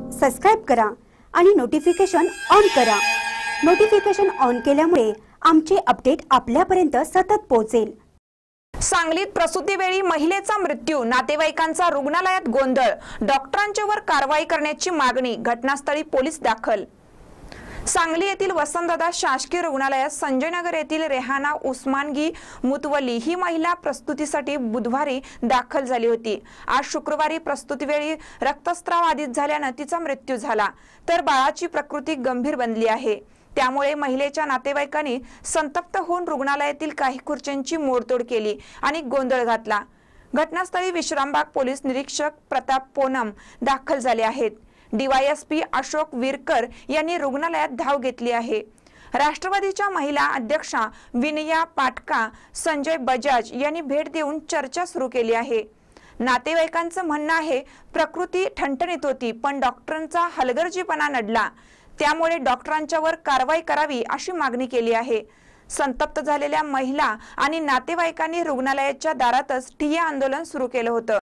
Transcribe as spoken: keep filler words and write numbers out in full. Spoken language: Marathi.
सबस्क्राइब करा आणि नोटिफिकेशन ऑन करा। नोटिफिकेशन ऑन केल्यामुळे आमचे अपडेट आपल्यापर्यंत सतत पोहोचेल। सांगलीत प्रसूतीवेळी महिलेचा मृत्यू, नातेवाईकांचा रुग्णालयात गोंधळ, डॉक्टरांच्यावर कारवाई करण्याची मागणी, घटनास्थळी पोलीस दाखल। सांगली येथील वसंतदादा शासकीय रुग्णालयात संजयनगर येथील रेहाना उस्मानगी मुतवली ही महिला प्रस्तुतीसाठी बुधवारी दाखल झाली होती। आज शुक्रवारी प्रस्तुतीवेळी रक्तस्राव आधीच झाल्याने तिचा मृत्यू झाला, तर बाळाची प्रकृती गंभीर बनली आहे। त्यामुळे महिलेच्या नातेवाईकांनी संतप्त होऊन रुग्णालयातील काही खुर्च्यांची मोडतोड केली आणि गोंधळ घातला। घटनास्थळी विश्रामबाग पोलीस निरीक्षक प्रताप पोनम दाखल झाले आहेत। डीवायएसपी अशोक विरकर यांनी रुग्णालयात धाव घेतली आहे। राष्ट्रवादीच्या महिला अध्यक्षा विनया पाटका, संजय बजाज यांनी भेट देऊन चर्चा सुरू केली आहे। नातेवाईकांचं म्हणणं आहे, प्रकृती ठणठणीत होती, पण डॉक्टरांचा हलगर्जीपणा नडला, त्यामुळे डॉक्टरांच्यावर कारवाई करावी अशी मागणी केली आहे। संतप्त झालेल्या महिला आणि नातेवाईकांनी रुग्णालयाच्या दारातच ठिय्या आंदोलन सुरू केलं होतं।